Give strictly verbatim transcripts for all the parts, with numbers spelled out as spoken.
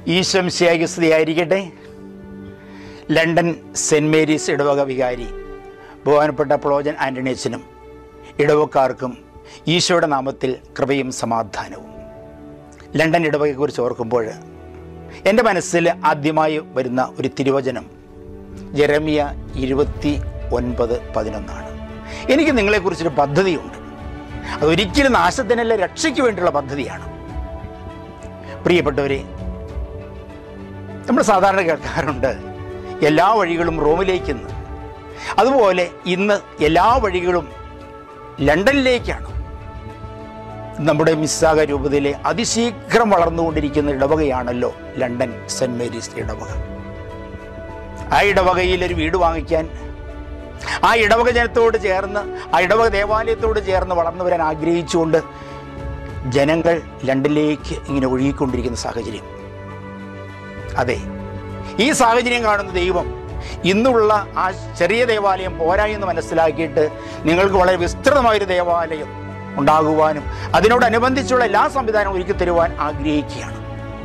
ഈശോ മിശിഹായ്ക്ക് സ്തുതിയായിരിക്കട്ടെ. London cent Mary's ഇടവക വികാരി ബഹുമാനപ്പെട്ട പ്ലോജൻ ആൻ്റണീച്ചനും ഇടവക്കാർക്കും ഈശോയുടെ നാമത്തിൽ കൃപയും സമാധാനവും. ലണ്ടൻ ഇടവകയെക്കുറിച്ച് ഓർക്കുമ്പോൾ എൻ്റെ മനസ്സിൽ ആദ്യമായി വരുന്ന ഒരു തിരുവചനം ജെറമിയ ഇരുപത്തി ഒൻപത് പതിനൊന്നാണ്. എനിക്ക് നിങ്ങളെക്കുറിച്ചൊരു പദ്ധതിയുണ്ട്. അതൊരിക്കലും നാശത്തിനല്ല, രക്ഷയ്ക്ക് വേണ്ടിയുള്ള പദ്ധതിയാണ്. പ്രിയപ്പെട്ടവരെ, നമ്മൾ സാധാരണ കേൾക്കാറുണ്ട് എല്ലാ വഴികളും റോമിലേക്കെന്ന്. അതുപോലെ ഇന്ന് എല്ലാ വഴികളും ലണ്ടനിലേക്കാണ്. നമ്മുടെ മിസ്സാഗ രൂപതയിലെ അതിശീഘ്രം വളർന്നുകൊണ്ടിരിക്കുന്ന ഇടവകയാണല്ലോ ലണ്ടൻ സെൻറ്റ് മേരീസ് ഇടവക. ആ ഇടവകയിൽ ഒരു വീട് വാങ്ങിക്കാൻ, ആ ഇടവക ജനത്തോട് ചേർന്ന്, ആ ഇടവക ദേവാലയത്തോട് ചേർന്ന് വളർന്നു വരാൻ ആഗ്രഹിച്ചുകൊണ്ട് ജനങ്ങൾ ലണ്ടനിലേക്ക് ഇങ്ങനെ ഒഴുകിക്കൊണ്ടിരിക്കുന്ന സാഹചര്യം. അതെ, ഈ സാഹചര്യം കാണുന്ന ദൈവം ഇന്നുള്ള ആ ചെറിയ ദേവാലയം പോരായി എന്ന് മനസ്സിലാക്കിയിട്ട് നിങ്ങൾക്ക് വളരെ വിസ്തൃതമായൊരു ദേവാലയം ഉണ്ടാകുവാനും അതിനോടനുബന്ധിച്ചുള്ള എല്ലാ സംവിധാനവും ഒരുക്കി തരുവാൻ ആഗ്രഹിക്കുകയാണ്.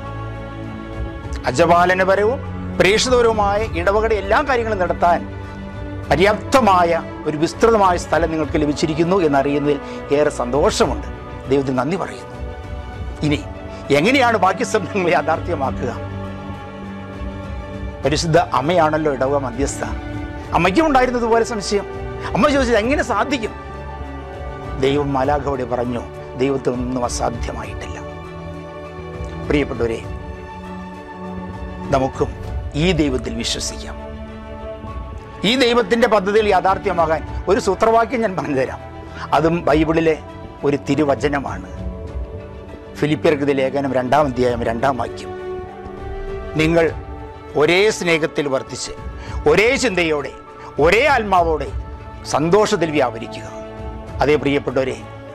അജപാലനപരവും പ്രേക്ഷിതപരവുമായ ഇടവകയുടെ എല്ലാ കാര്യങ്ങളും നടത്താൻ പര്യാപ്തമായ ഒരു വിസ്തൃതമായ സ്ഥലം നിങ്ങൾക്ക് ലഭിച്ചിരിക്കുന്നു എന്നറിയുന്നതിൽ ഏറെ സന്തോഷമുണ്ട്. ദൈവത്തിന് നന്ദി പറയുന്നു. ഇനി എങ്ങനെയാണ് ബാക്കി സ്വപ്നങ്ങൾ യാഥാർത്ഥ്യമാക്കുക? പരിശുദ്ധ അമ്മയാണല്ലോ ഇടവക മധ്യസ്ഥ. അമ്മയ്ക്കും ഉണ്ടായിരുന്നതുപോലെ സംശയം. അമ്മ ചോദിച്ചത് എങ്ങനെ സാധിക്കും? ദൈവം മാലാഖയോട് പറഞ്ഞു, ദൈവത്തിനൊന്നും അസാധ്യമായിട്ടില്ല. പ്രിയപ്പെട്ടവരെ, നമുക്കും ഈ ദൈവത്തിൽ വിശ്വസിക്കാം. ഈ ദൈവത്തിൻ്റെ പദ്ധതിയിൽ യാഥാർത്ഥ്യമാകാൻ ഒരു സൂത്രവാക്യം ഞാൻ പറഞ്ഞുതരാം. അതും ബൈബിളിലെ ഒരു തിരുവചനമാണ്. ഫിലിപ്പിയർക്ക് ലേഖനം രണ്ടാം അധ്യായം രണ്ടാം വാക്യം. നിങ്ങൾ ഒരേ സ്നേഹത്തിൽ വർത്തിച്ച് ഒരേ ചിന്തയോടെ ഒരേ ആത്മാവോടെ സന്തോഷത്തിൽ വ്യാപരിക്കുക. അതേ പ്രിയപ്പെട്ടവരെ,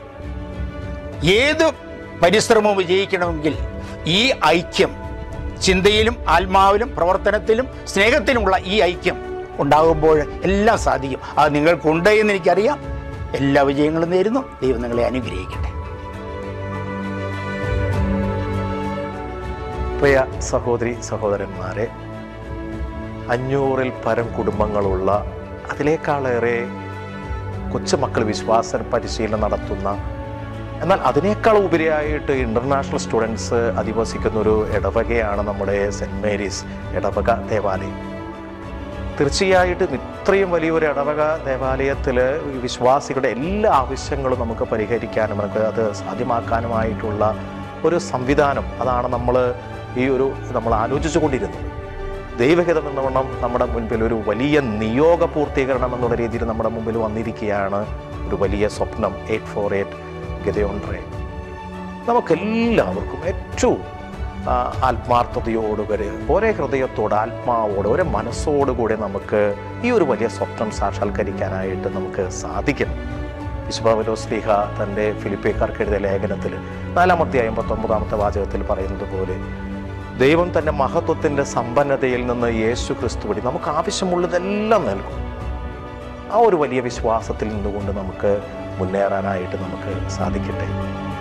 ഏത് പരിശ്രമവും വിജയിക്കണമെങ്കിൽ ഈ ഐക്യം, ചിന്തയിലും ആത്മാവിലും പ്രവർത്തനത്തിലും സ്നേഹത്തിലുമുള്ള ഈ ഐക്യം ഉണ്ടാകുമ്പോൾ എല്ലാം സാധിക്കും. അത് നിങ്ങൾക്കുണ്ട് എന്ന് എനിക്കറിയാം. എല്ലാ വിജയങ്ങളും നേരുന്നു. ദൈവം നിങ്ങളെ അനുഗ്രഹിക്കട്ടെ. പ്രിയ സഹോദരി സഹോദരന്മാരെ, അഞ്ഞൂറിൽ പരം കുടുംബങ്ങളുള്ള, അതിനേക്കാളേറെ കൊച്ചുമക്കൾ വിശ്വാസ പരിശീലനം നടത്തുന്ന, എന്നാൽ അതിനേക്കാൾ ഉപരിയായിട്ട് ഇൻ്റർനാഷണൽ സ്റ്റുഡൻസ് അധിവസിക്കുന്നൊരു ഇടവകയാണ് നമ്മുടെ സെൻറ്റ് മേരീസ് ഇടവക ദേവാലയം. തീർച്ചയായിട്ടും ഇത്രയും വലിയൊരു ഇടവക ദേവാലയത്തിൽ വിശ്വാസികളുടെ എല്ലാ ആവശ്യങ്ങളും നമുക്ക് പരിഹരിക്കാനും നമുക്ക് അത് സാധ്യമാക്കാനുമായിട്ടുള്ള ഒരു സംവിധാനം, അതാണ് നമ്മൾ ഈ ഒരു നമ്മൾ ആലോചിച്ചു കൊണ്ടിരുന്നത്. ദൈവഹിതം എന്ന വണ്ണം നമ്മുടെ മുൻപിൽ ഒരു വലിയ നിയോഗ പൂർത്തീകരണം എന്നുള്ള രീതിയിൽ നമ്മുടെ മുമ്പിൽ വന്നിരിക്കുകയാണ് ഒരു വലിയ സ്വപ്നം. Eight four eight Gideon Ray. നമുക്കെല്ലാവർക്കും ഏറ്റവും ആത്മാർത്ഥതയോടുകൂടി, ഒരേ ഹൃദയത്തോട്, ആത്മാവോട്, ഒരേ മനസ്സോടുകൂടി നമുക്ക് ഈ ഒരു വലിയ സ്വപ്നം സാക്ഷാത്കരിക്കാനായിട്ട് നമുക്ക് സാധിക്കണം. വിശുദ്ധ പൗലോസ് ശ്ലീഹ തൻ്റെ ഫിലിപ്പിയക്കാർക്ക് എഴുതിയ ലേഖനത്തിൽ നാലാമത്തെ അമ്പത്തൊമ്പതാമത്തെ വാചകത്തിൽ പറയുന്നത് പോലെ ദൈവം തൻ്റെ മഹത്വത്തിൻ്റെ സമ്പന്നതയിൽ നിന്ന് യേശു ക്രിസ്തു വഴി നമുക്ക് ആവശ്യമുള്ളതെല്ലാം നൽകും. ആ ഒരു വലിയ വിശ്വാസത്തിൽ നിന്നുകൊണ്ട് നമുക്ക് മുന്നേറാനായിട്ട് നമുക്ക് സാധിക്കട്ടെ.